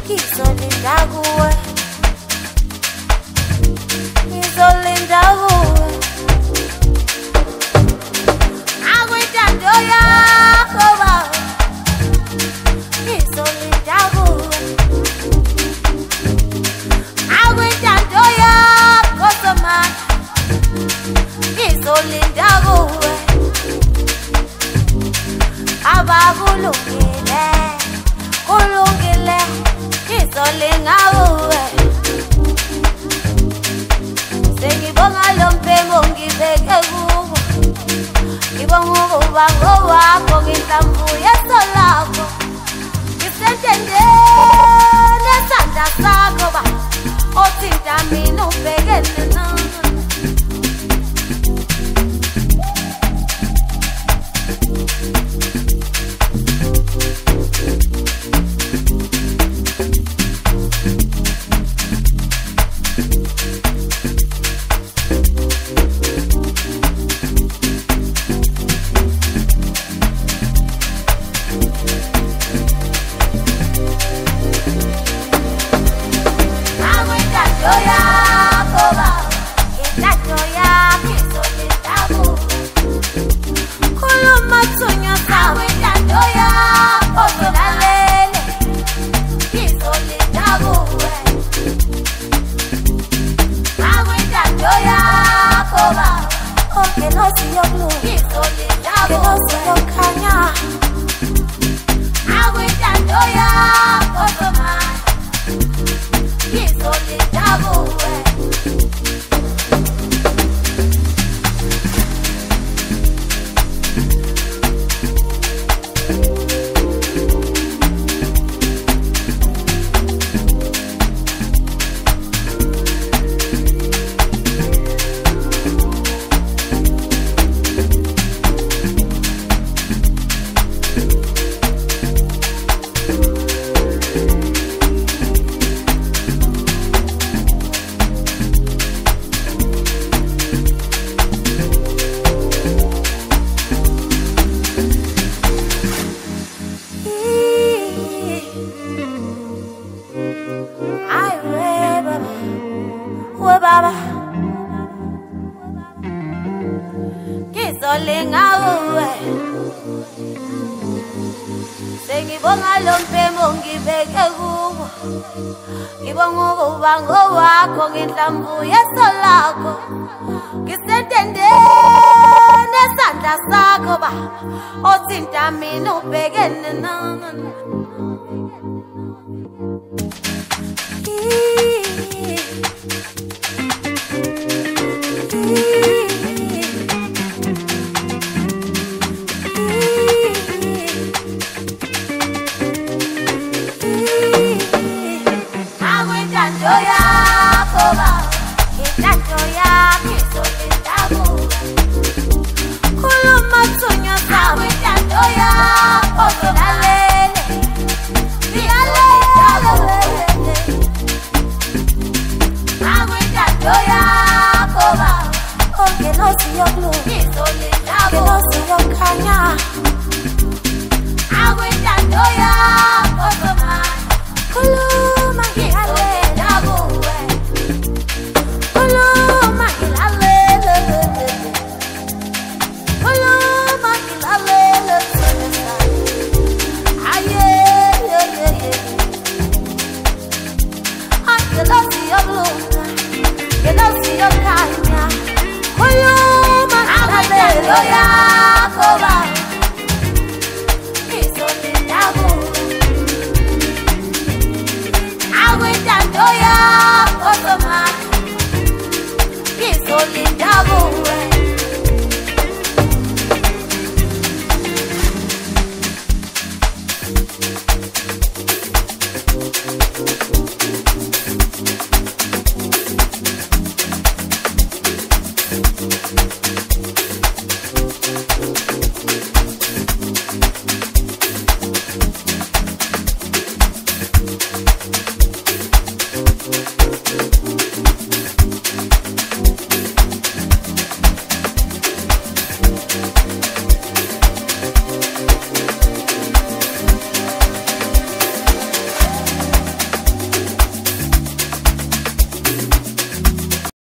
Ngizolinda kuwe, ngizolinda kuwe. Akwintando yakho baba, ngizolinda kuwe. Akwintando yakho somana, ngizolinda kuwe. Abakulungile, kulungile, ngizolinda kuwe. Sengibonga lo mphengo ngibeke kuwe. Ngibonga ukuba ngowakho ngihlambu yeso lakho. Ngisentende nesandla sakho ba, othinta mina ubhekene nami. Sengibonga lo mphengo ngibeke kuwe. Ngibonga ukuba ngowakho ngihlambu yeso lakho. Ngisentende nesandla sakho ba, othinta mina ubhekene nami.